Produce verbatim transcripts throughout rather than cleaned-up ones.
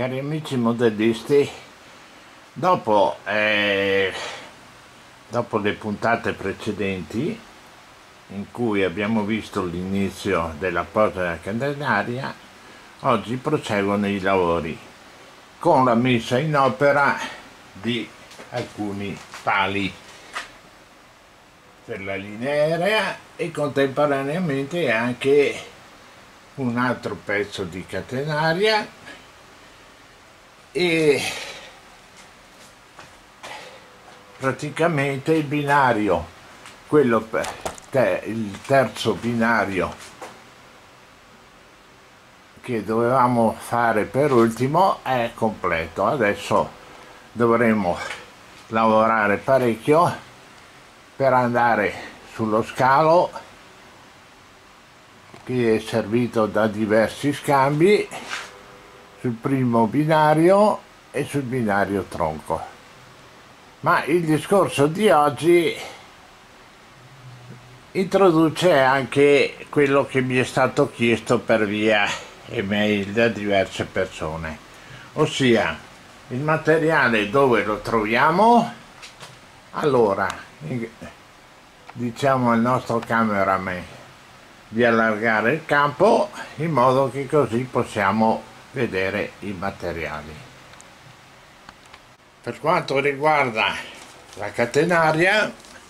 Cari amici modellisti, dopo, eh, dopo le puntate precedenti in cui abbiamo visto l'inizio della porta della catenaria, oggi proseguono i lavori con la messa in opera di alcuni pali per la linea aerea e contemporaneamente anche un altro pezzo di catenaria e praticamente il binario, quello per te, il terzo binario che dovevamo fare per ultimo è completo. Adesso dovremo lavorare parecchio per andare sullo scalo che è servito da diversi scambi sul primo binario e sul binario tronco. Ma il discorso di oggi introduce anche quello che mi è stato chiesto per via email da diverse persone, ossia il materiale dove lo troviamo. Allora diciamo al nostro cameraman di allargare il campo in modo che così possiamo vedere i materiali. Per quanto riguarda la catenaria,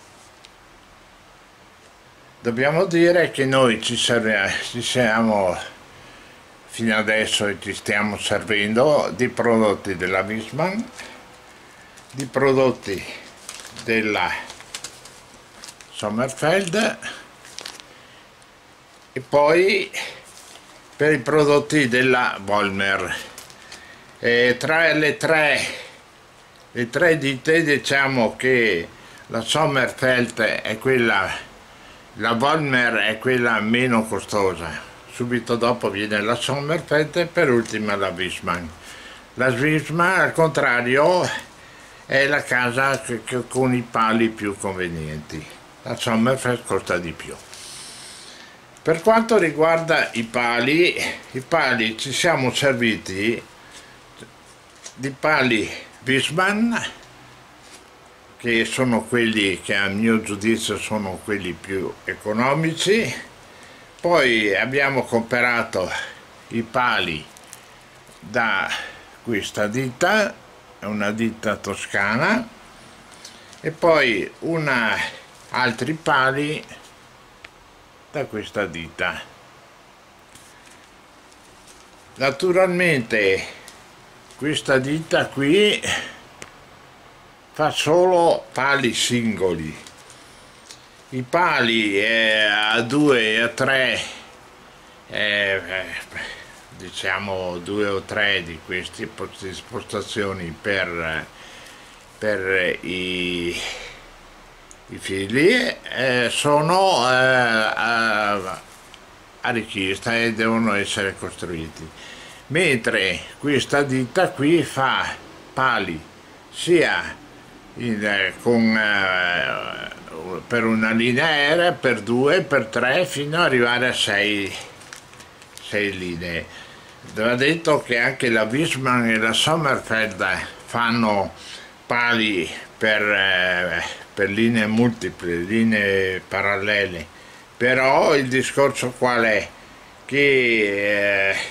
dobbiamo dire che noi ci, ci siamo fino adesso e ci stiamo servendo di prodotti della Wiesmann, di prodotti della Sommerfeld e poi per i prodotti della Vollmer. E tra le tre, le tre ditte diciamo che la Sommerfeld è quella, la Vollmer è quella meno costosa, subito dopo viene la Sommerfeld e per ultima la Wiesmann. La Wiesmann al contrario è la casa che, che con i pali più convenienti, la Sommerfeld costa di più. Per quanto riguarda i pali, i pali ci siamo serviti di pali Wiesmann, che sono quelli che a mio giudizio sono quelli più economici. Poi abbiamo comprato i pali da questa ditta, è una ditta toscana, e poi una, altri pali da questa ditta. Naturalmente questa ditta qui fa solo pali singoli. I pali eh, a due e a tre, eh, diciamo due o tre di queste spostazioni per, per i I fili eh, sono eh, a, a richiesta e devono essere costruiti, mentre questa ditta qui fa pali sia in, con, eh, per una linea aerea, per due, per tre, fino ad arrivare a sei, sei linee. Va detto che anche la Wiesmann e la Sommerfeld fanno pali per eh, per linee multiple, linee parallele, però il discorso qual è? Che eh,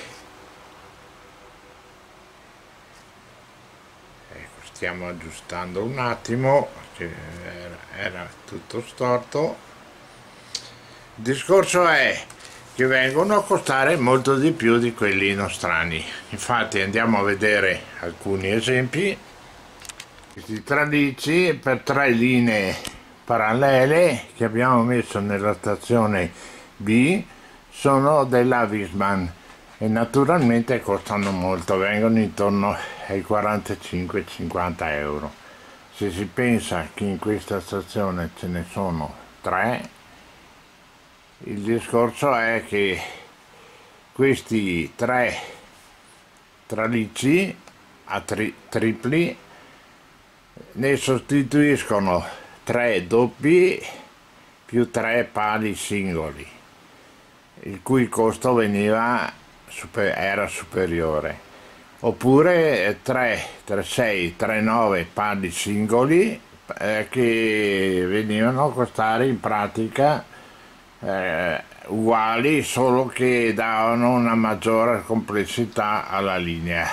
ecco, stiamo aggiustando un attimo, che era, era tutto storto. Il discorso è che vengono a costare molto di più di quelli nostrani. Infatti andiamo a vedere alcuni esempi. Questi tralicci per tre linee parallele che abbiamo messo nella stazione B sono della Wiesmann e naturalmente costano molto, vengono intorno ai quarantacinque cinquanta euro. Se si pensa che in questa stazione ce ne sono tre, il discorso è che questi tre tralicci a tri tripli ne sostituiscono tre doppi più tre pali singoli, il cui costo veniva, era superiore. oppure tre, tre sei, tre nove pali singoli eh, che venivano a costare in pratica eh, uguali, solo che davano una maggiore complessità alla linea.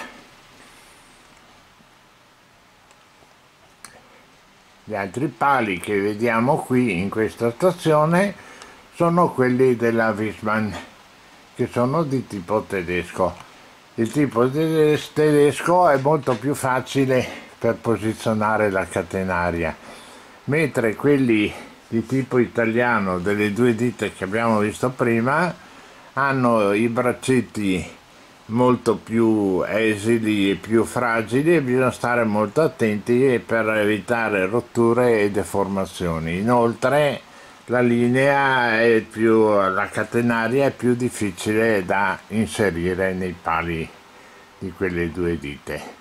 Gli altri pali che vediamo qui in questa stazione sono quelli della Wiesmann, che sono di tipo tedesco. Il tipo tedesco è molto più facile per posizionare la catenaria, mentre quelli di tipo italiano delle due dita che abbiamo visto prima hanno i braccetti molto più esili e più fragili e bisogna stare molto attenti per evitare rotture e deformazioni. Inoltre la linea è più, la catenaria è più difficile da inserire nei pali di quelle due dita.